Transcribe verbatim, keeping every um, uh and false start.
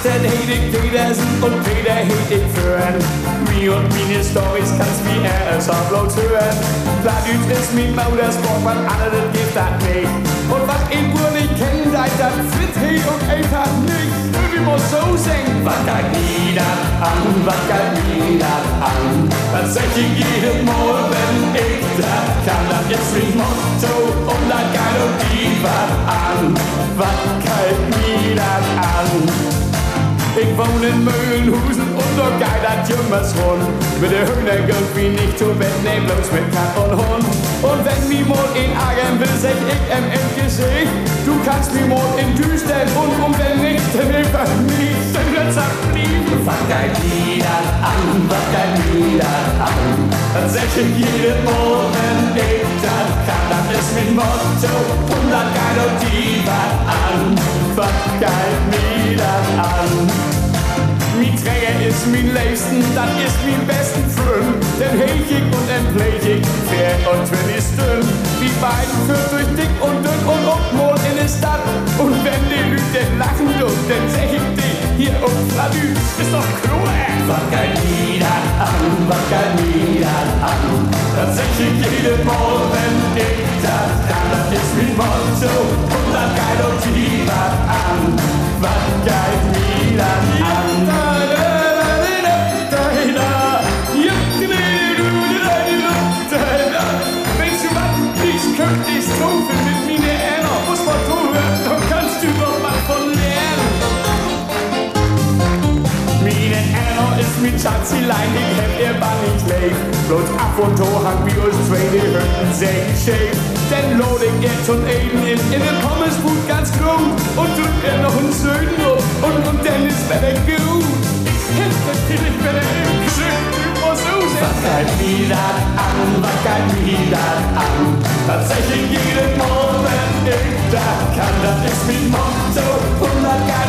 den heet ik Petersen und Peter heet ik Föhren. Mir und meine Storys kannst wie er es auch bloß hören. Plattdeutsch ist mein Motorsport, weil alle das gibt das nicht. Und was ich wohl nicht kenn, da das fit he und einfach nicht. Ich muss so singen, was geht mir das an, was geht mir das an. Das sag ich jedes Mal, wenn ich das kann. Das ist mein Motto und das geht und die was an. Was geht mir das an? Ich wohne in Mühlenhusen und da geht das Jümmers rund. Mit der Hühner irgendwie nicht zu Bett, nehm bloß mit Kat und Hund. Und wenn mir mal in ärgern will, sag ich em im Gesicht, du kannst mir mal in Düstern und, und wenn nicht, dann einfach nicht. Dann wird's abblieben. Was geht mir das an, was geht mir das an? Das sag ich jedes Mal, wenn ich das kann. Das ist mein Motto und das geht auch die was an. Was geht mir das an? Mein Träger ist mein Liebsten, das ist mein besten Freund. Den heich ich und den pfleg ich, fair und wenn ist dünn. Die beiden führt durch dick und dünn und obmol in die Stadt. Und wenn die Leute lachen dürfen, dann sag ich die hier um Plattdeutsch ist doch klar. Was geht mir das an, was geht mir das an? Das sag ich jedes Mal, wenn ich das kann. Das ist mein Motto und das geht auch die was an. Was geht mir das an? Könnte ich's trumpfen mit meine Änner, muss man tun, dann kannst du doch mal von lernen. Meine Änner ist mit Schatzilein, ich hätt ihr Bann nicht leib. Bloß ab und zu hat wie uns zwei die Hütten sehr schäf. Denn lod ich jetzt und eben in, in den Pommesbut ganz krumm und drück ihr noch einen Söden und, und, und dann ist Wetter gut. Ich hätt natürlich Wetter im Geschick. Was geht mir das an, was geht mir das an? Tatsächlich jedes Mal, wenn ich das kann, das ist mein Motto und das geht